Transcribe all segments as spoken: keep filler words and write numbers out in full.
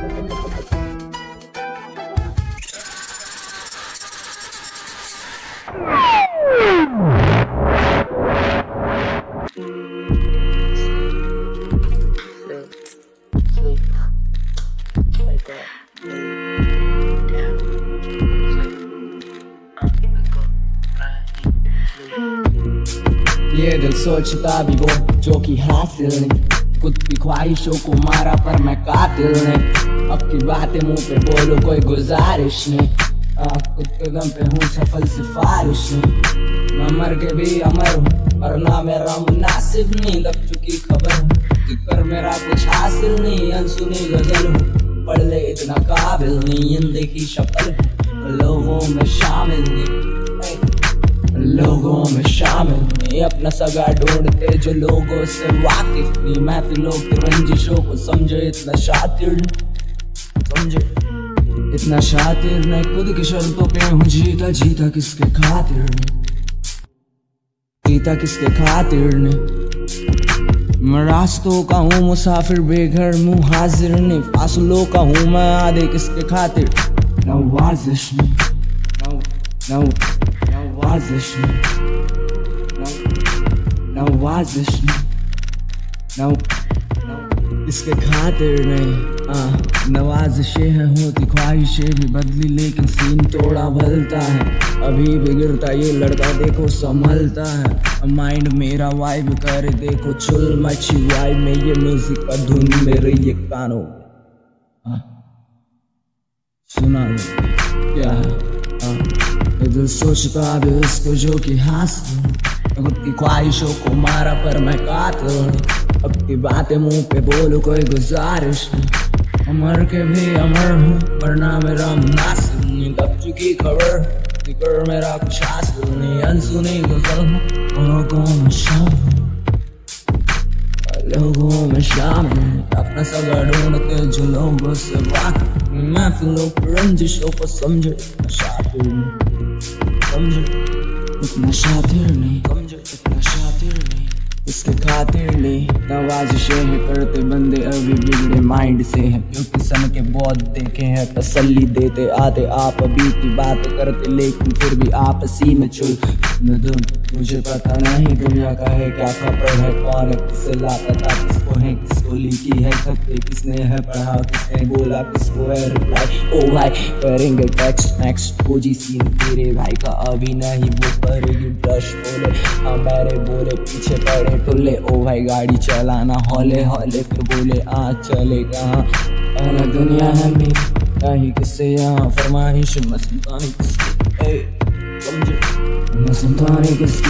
Sleep. Wake up. Down. ये दिल सोचता भी वो जो कि हासिल नहीं, खुद की ख्वाहिशों को मारा पर मैं कातिल नहीं। अब की बातें मुंह पे बोलो कोई गुजारिश नहीं, खुद के गम पे हूँ सफल सिफारिश नहीं। मैं मर के भी अमर हूँ और ना मेरा मुनासिब नहीं, लग चुकी खबर जिक्र मेरा कुछ हासिल नहीं। अनसुनी गजल हूँ पढ़ ले इतना काबिल नहीं, अनदेखी शक्ल लोगों में शामिल नहीं, लोगों में शामिल नहीं। अपना सगा ढूंढते जो लोगों से वाकिफ नहीं, महफिलों की रंजिशों को समझे इतना शातिर नहीं, समझे इतना शातिर नहीं। खुद की शर्तों पे हूँ जीता, जीता किसके खातिर नहीं, जीता किसके खातिर नहीं। मैं रास्तों का हूँ मुसाफिर बेघर मुँह हाजिर नहीं, फासलों का हूँ मैं आधे किसके खातिर। नवाजिश नहीं, नव नवाजिश नहीं, नवाजिश नहीं, नव इसके खातिर नहीं। आ, नवाजिशें हैं होती ख्वाहिशें भी बदली, लेकिन सीन थोड़ा बदलता है। अभी भी गिरता ये लड़का देखो संभलता है, माइंड मेरा वाइब करे देखो चुल मची वाइब में। ये म्यूजिक का धुन मेरे ये कानों सुना दो क्या है। ये दिल सोचता भी उसको जो कि हासिल, खुद की ख्वाहिशों को मारा पर मैं कातिल। अब की बातें मुंह पे बोलो कोई गुजारिश नहीं, मर के भी अमर हूँ वरना मेरा मुनासिब नहीं। दब चुकी खबर जिक्र मेरा कुछ हासिल नहीं, अनसुनी गजल हूँ लोगों में शामिल, लोगों में शामिल। अपना सगा ढूंढते जो लोगों से वाकिफ, महफिलों की रंजिशों को समझे इतना शातिर नहीं, समझे इतना शातिर नहीं, समझे इतना शातिर नहीं, इसके खातिर नहीं। नवाजिशें हैं करते बंदे अभी बिगड़े माइंड से हैं, क्योंकि सन के बहुत देखे हैं तसल्ली देते आते आप अभी की बात करते, लेकिन फिर भी आप सी में चुल मुझे पता नहीं दुनिया का है क्या खबर है, कौन है किसे लापता किसको है किसको लिखी है खत किसने है पढ़ा किसने बोला किसको है रिप्लाई। ओ भाई करेंगे टेक्स्ट नेक्स्ट खोजी सीन तेरे भाई का अभी नहीं, वो करेगी ब्रश बोले हाँ मेरे बोले पीछे पड़े टुल्ले। ओ भाई गाड़ी चलाना हौले हौले फिर बोले आ चले कहाँ, अलग दुनिया है मेरी कहीं किससे यहाँ फरमाइश मस्तानी किसकी समझे मस्तानी किसकी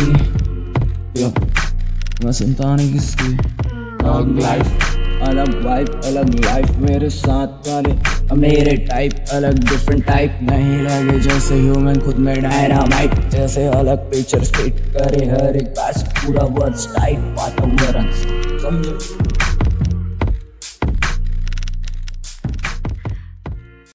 मस्तानी किसकी। अलग लाइफ अलग वाइफ अलग लाइफ मेरे साथ वाले मेरे टाइप अलग डिफरेंट टाइप नहीं लगे जैसे ह्यूमन खुद में डायनामाइट, जैसे अलग पिक्चर स्पीड करे हर एक पास पूरा वर्ड्स टाइट वातावरण समझे।